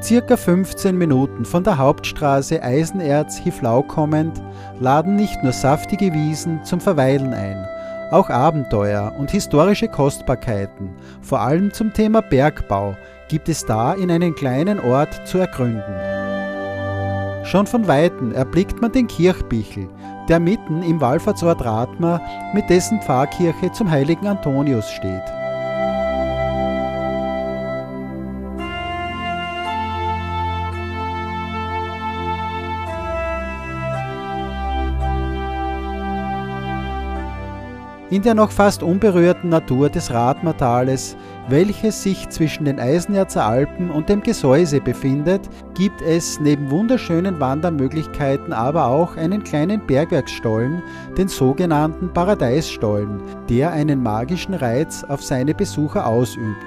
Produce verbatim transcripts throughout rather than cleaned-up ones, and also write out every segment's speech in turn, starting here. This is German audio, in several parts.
Circa fünfzehn Minuten von der Hauptstraße Eisenerz-Hiflau kommend laden nicht nur saftige Wiesen zum Verweilen ein, auch Abenteuer und historische Kostbarkeiten, vor allem zum Thema Bergbau, gibt es da in einem kleinen Ort zu ergründen. Schon von Weitem erblickt man den Kirchbichel, der mitten im Wallfahrtsort Rathma mit dessen Pfarrkirche zum heiligen Antonius steht. In der noch fast unberührten Natur des Rathmatales, welches sich zwischen den Eisenerzer Alpen und dem Gesäuse befindet, gibt es neben wunderschönen Wandermöglichkeiten aber auch einen kleinen Bergwerksstollen, den sogenannten Paradeisstollen, der einen magischen Reiz auf seine Besucher ausübt.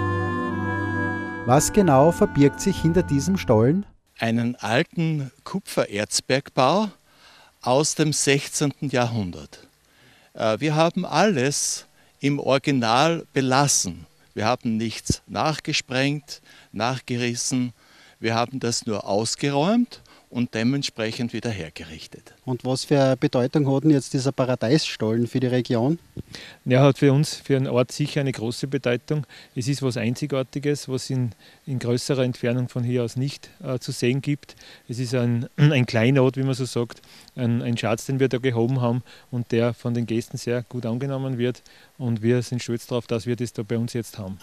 Was genau verbirgt sich hinter diesem Stollen? Einen alten Kupfererzbergbau aus dem sechzehnten Jahrhundert. Wir haben alles im Original belassen. Wir haben nichts nachgesprengt, nachgerissen. Wir haben das nur ausgeräumt und dementsprechend wieder hergerichtet. Und was für eine Bedeutung hat denn jetzt dieser Paradeisstollen für die Region? Er hat für uns, für den Ort sicher eine große Bedeutung. Es ist was Einzigartiges, was in, in größerer Entfernung von hier aus nicht äh, zu sehen gibt. Es ist ein, ein Kleinod, wie man so sagt, ein, ein Schatz, den wir da gehoben haben und der von den Gästen sehr gut angenommen wird. Und wir sind stolz darauf, dass wir das da bei uns jetzt haben.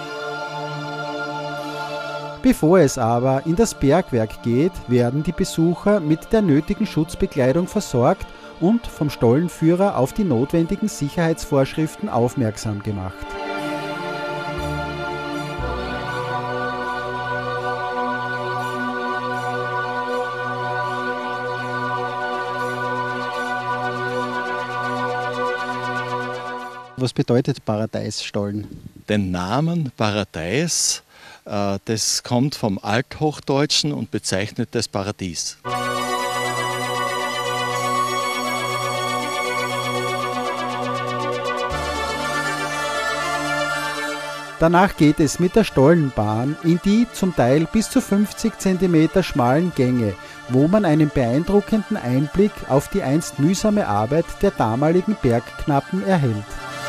Bevor es aber in das Bergwerk geht, werden die Besucher mit der nötigen Schutzbekleidung versorgt und vom Stollenführer auf die notwendigen Sicherheitsvorschriften aufmerksam gemacht. Was bedeutet Paradeisstollen? Den Namen Paradeis, äh, das kommt vom Althochdeutschen und bezeichnet das Paradies. Danach geht es mit der Stollenbahn in die zum Teil bis zu fünfzig Zentimeter schmalen Gänge, wo man einen beeindruckenden Einblick auf die einst mühsame Arbeit der damaligen Bergknappen erhält.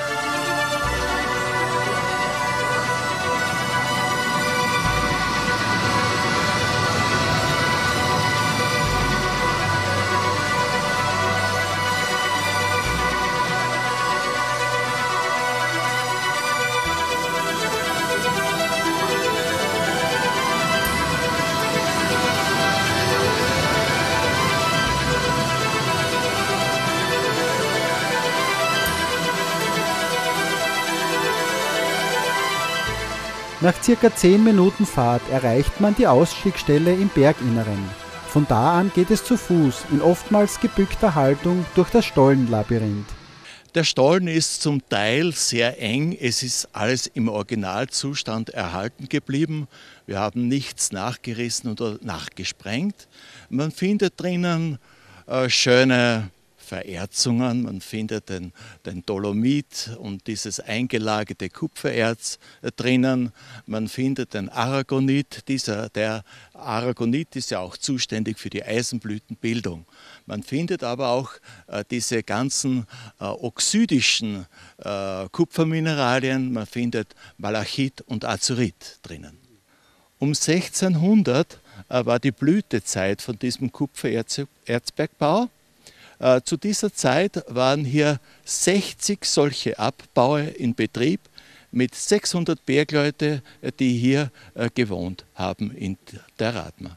Nach circa zehn Minuten Fahrt erreicht man die Ausstiegsstelle im Berginneren. Von da an geht es zu Fuß in oftmals gebückter Haltung durch das Stollenlabyrinth. Der Stollen ist zum Teil sehr eng, es ist alles im Originalzustand erhalten geblieben. Wir haben nichts nachgerissen oder nachgesprengt. Man findet drinnen äh, schöne Vererzungen, man findet den, den Dolomit und dieses eingelagerte Kupfererz drinnen, man findet den Aragonit, dieser, der Aragonit ist ja auch zuständig für die Eisenblütenbildung. Man findet aber auch äh, diese ganzen äh, oxidischen äh, Kupfermineralien, man findet Malachit und Azurit drinnen. Um sechzehnhundert äh, war die Blütezeit von diesem Kupfererzbergbau. Zu dieser Zeit waren hier sechzig solche Abbaue in Betrieb mit sechshundert Bergleute, die hier gewohnt haben in der Rathma.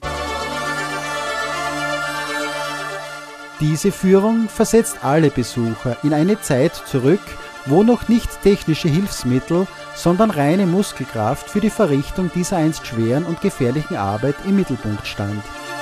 Diese Führung versetzt alle Besucher in eine Zeit zurück, wo noch nicht technische Hilfsmittel, sondern reine Muskelkraft für die Verrichtung dieser einst schweren und gefährlichen Arbeit im Mittelpunkt stand.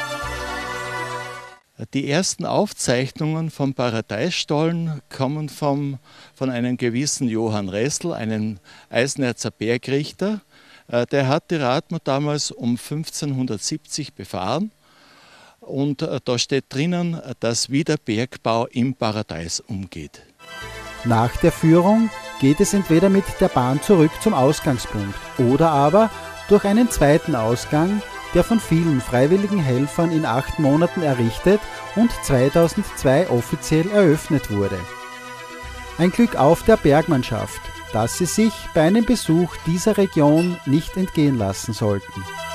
Die ersten Aufzeichnungen vom Paradeisstollen kommen vom, von einem gewissen Johann Ressel, einem Eisenerzer Bergrichter. Der hat die Rathma damals um fünfzehnhundertsiebzig befahren und da steht drinnen, dass wie der Bergbau im Paradeis umgeht. Nach der Führung geht es entweder mit der Bahn zurück zum Ausgangspunkt oder aber durch einen zweiten Ausgang der von vielen freiwilligen Helfern in acht Monaten errichtet und zweitausendzwei offiziell eröffnet wurde. Ein Glück auf der Bergmannschaft, das sie sich bei einem Besuch dieser Region nicht entgehen lassen sollten.